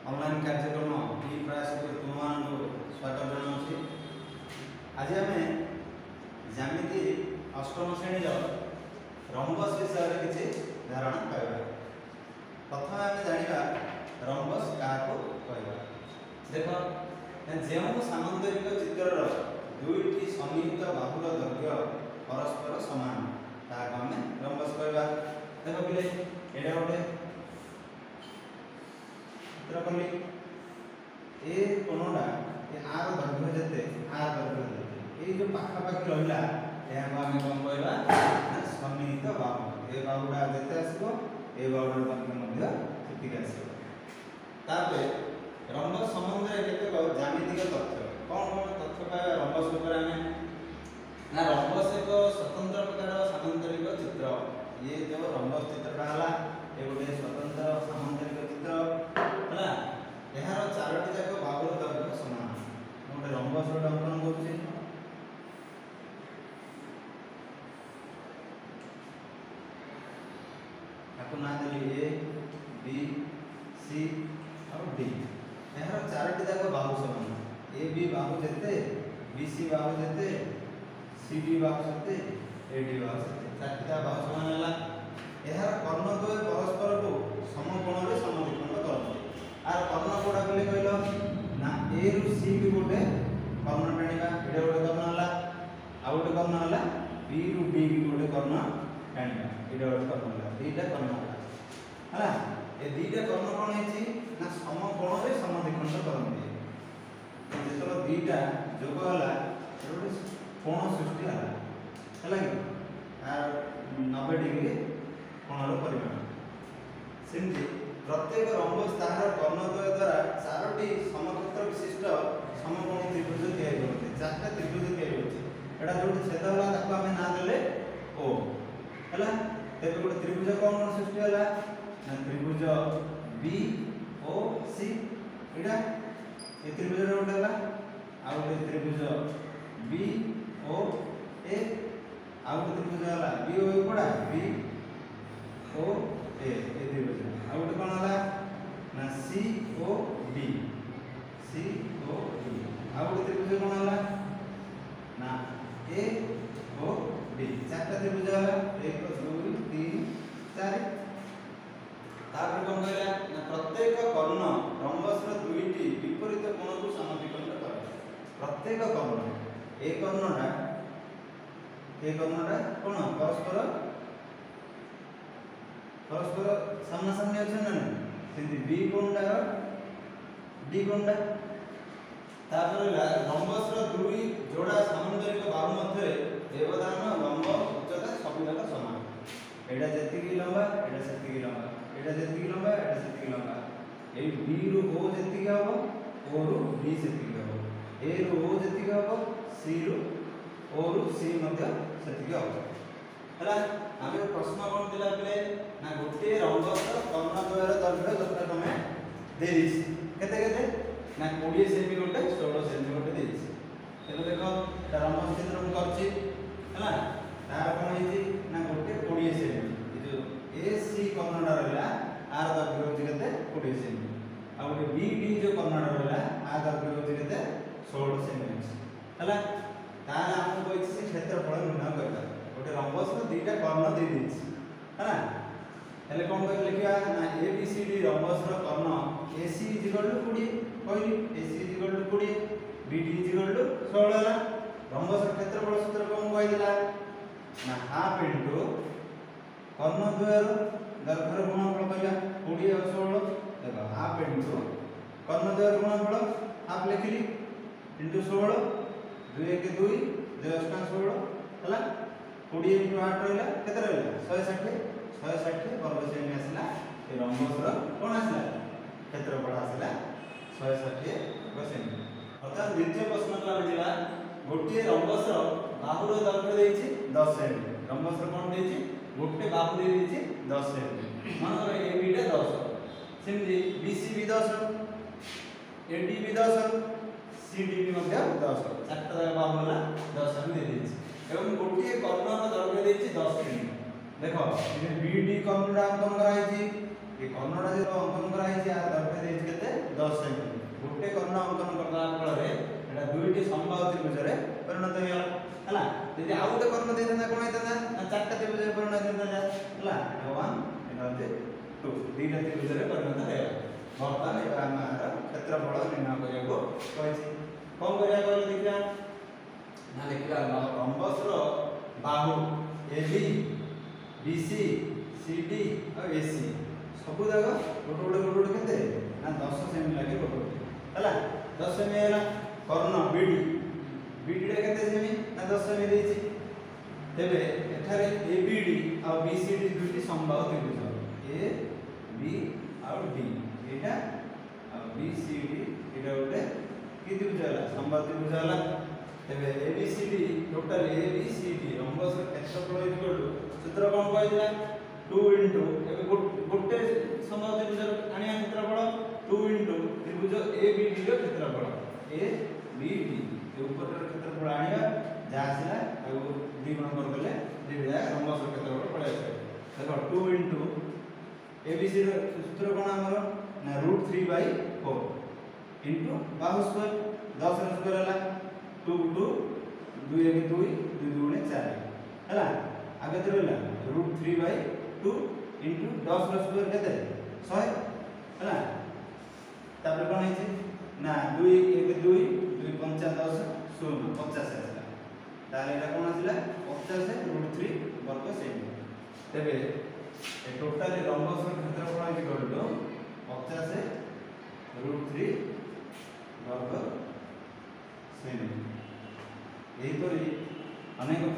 Online कार्यक्रम ई-प्रयास तुमको स्वागत जनाऊँ। आज आम ज्यामिति अष्टम श्रेणी रंबस विषय किसी धारणा पाइबा। प्रथम आम जाना रंबस क्या कहवा। देख जो सामंतरिक चित्र दुईटी सन्निहित बाहुर दैर्घ्य परस्पर सामान ताकि आम रंबस कहवा। देख पिले एटा गोटे चित्र कली ए कोणटा ए आर दैर्घ्य जेते आर दैर्घ्य जेते ए जो पाखापाखि रहिला एहाको आमे कोन कहबा सन्निहित बाहु। ए बाहुडा जेते आसीबो ए बाहुडा दैर्घ्य मध्ये सेतिक आसीबो। तापे रंबस संबंध रे केतेक ज्यामितिक तथ्य कोन कोन तथ्य पाए रंबस ऊपर आमे ना रंबस एक स्वतंत्र प्रकार सामांतरिक चित्र। ये जो रंबस चित्रटा हला ए गोटे स्वतंत्र सामांतरिक चित्र हला। एहार चारोटी जाक बाहुर दैर्घ्य समान। गोटे रंबस अंकन करूछि ताको ना देली ए बी सी और डी। एहार चारोटी जाक बाहु समान। ए बी बाहु जेते बी सी बाहु जेते सी डी बाहु जेते ए डी बाहु जेते चारोटी बाहु समान हला। एहार कर्ण द्वय परस्पर को समकोण रे समद्विखंड करते। आर कर्ण कोडा बोले कहलो ना ए रु सी भी गोटे कर्ण टाणीबा। एडा गोटे कर्ण हला आ गोटे कर्ण हला बी रु डी भी गोटे कर्ण टाणीबा। एडा गोटे कर्ण हला दीटा कर्ण हला। ए दीटा कर्ण कोन हेची ना समकोण रे समद्विखंड करते। जेतलो दीटा जोग हला गोटे कोण सृष्टि हला हला कि आर 90 डिग्री कोणर परिमाण। सेमती प्रत्येक रंबस ताहार कर्णद्वय द्वारा चारोटी समक्षेत्र विशिष्ट समकोणी त्रिभुज तैयारी होते। चारटा त्रिभुज तैयारी होते। एटा जोटी छेद होला ताको आमे ना देले ओ हला। तेबे गोटे त्रिभुज कोन कोन सृष्टि होला ना त्रिभुज बी ओ सी। एटा ए त्रिभुज रे गोटे होला आ गोटे त्रिभुज बी ओ ए आ गोटे त्रिभुज होला बी ओ ए पडा बी ओ ए त्रिभुज आ गोटे कोन होला ना सी O D C O D आ गोटे त्रिभुज कोन होला ना ए ओ डी। चारटा त्रिभुज होला 1 2 3 4। तापर कोन कहला ना प्रत्येक कर्ण रंबस रो दुईटी विपरीत कोण को समद्विखंड करे। प्रत्येक कर्ण ए कर्णटा कोन परस्पर सामना सामने अछि ना सेंती बी कोणटा डी कोणटा। तापर रंबस रो दुई जोड़ा सामांतरिक बाहु मध्ये व्यवधान लंब उच्चता सब जाक समान। एडा जेतिकी लंबा एडा सेतिकी लंबा एडा जेतिकी लंबा एडा सेतिकी लंबा। ए बी रु ओ जेतिकी हबो ओ रु डी सेतिकी हबो ए रु ओ जेतिकी हबो सी रु ओ रु सी मध्ये सेतिकी हबो हला। आमे प्रश्न कोन दिला पिले ना गोटे रंबस कर्ण द्वयर दैर्घ्य जत्रा तमे देइछि केते केते ना 20 सेमी गोटे 16 सेमी गोटे देइछि। एबे देखो ता रंबस चित्र हम करछि हला। तार कोन हेछि ना गोटे 20 सेमी ए जो ए सी कर्णडा रहला आर दैर्घ्य होछि केते 20 सेमी आ गोटे बी डी जो कर्णडा रहला आर दैर्घ्य होछि केते 16 सेमी हला। ताला हम कहिछि से क्षेत्रफल निर्णय करबा। गोटे रंबस रो दुईटा कर्ण दे दिछि हला। हेले कोन कहि लिखिया ना A B C D rhombus रो कर्ण AC = 20 कहली AC = 20 BD = 16 हला। रंबस रो क्षेत्रफल सूत्र कोन कहि दिला ना हाफ इनटू कर्ण द्वयर दैर्घ्य गुणनफल कहिला 20 और 16। देखो हाफ इनटू कर्ण द्वयर गुणनफल हाफ लिखली इनटू 16 2 1 2 2 8 16 हला। 20 * 8 रहला केते रहला 160 वर्ग सेमी आसला। ए रंबस रो कोन आसला क्षेत्रफल आसला 160 वर्ग सेमी। अर्थात द्वितीय प्रश्न को हम जिला गोटे रंबस रो बाहुर दैर्घ्य देछि 10 सेमी। रंबस रो कोन देछि गोटे बाहु दे देछि 10 सेमी। मान लो ए बी टा 10 सेमी बी सी भी 10 ए डी भी 10 सी डी भी ମଧ୍ୟ 10। चारटा बाहु होला 10 सेमी दे देछि एवं गोटे कर्ण रो दैर्घ्य देछि 10 सेमी। देखो ये बीडी कर्णडा अंकन करा हेछि ये कर्णटा जो अंकन करा है या दर्पे देछ केते 10 सेमी गोटे कर्ण अंकन करला फल रे एटा दुईटी समबाहु त्रिभुज रे परिणत होया हला यदि आ गोटे कर्ण देथना कोन हेतना ना चारटा त्रिभुज रे परिणत हेतना हला 1 एटा 2 दीटा त्रिभुज रे परिणत हेया वर्तमान एटा हमारा क्षेत्रफल निर्णय करिया को कहछि कोन करिया कहले देखिया ना लिखला रम्बस रो बाहु AB BC CD और AC सब जाक गोटे केते ना 10 सेमी लागे गोटे हला 10 सेमी हैला कर्ण BD रे केते सेमी ना 10 सेमी देछि तेबे एठारे ABD और BCD दुटी समबाहु त्रिभुज A B और D एटा और BCD एटा गोटे कि त्रिभुज हैला समबाहु त्रिभुज हैला तेबे ABCD टोटल ABCD रम्बस क्षेत्रफल इक्वल टू सूत्र कोन कहैला 2 into एबे गोटे समबाहु त्रिभुज आनिया क्षेत्रफल 2 into त्रिभुज ABD रो क्षेत्रफल ABD ए ऊपर रो क्षेत्रफल आनिया जा आसिला आ द्विगुण कर देले दिबिया रम्बस क्षेत्रफल पळे आसे देखो 2 into ABC रो सूत्र कोन हमर ना √3/4 into बाहु स्क्वायर 10 रो स्क्वायर हला 2 2 2 1 2 2 2 4 हला आगे रहला √3/2 into 10 रो स्क्वायर केते 100 हला तापर कोन है ना 2 1 2 2 5 10 0 50 आसला ताले एटा कोन आसला 50 √3 वर्ग सेमी तबे ए टोटल रम्बस रो क्षेत्रफल इक्वल टू 50 √3 वर्ग सेमी एही परि अनेक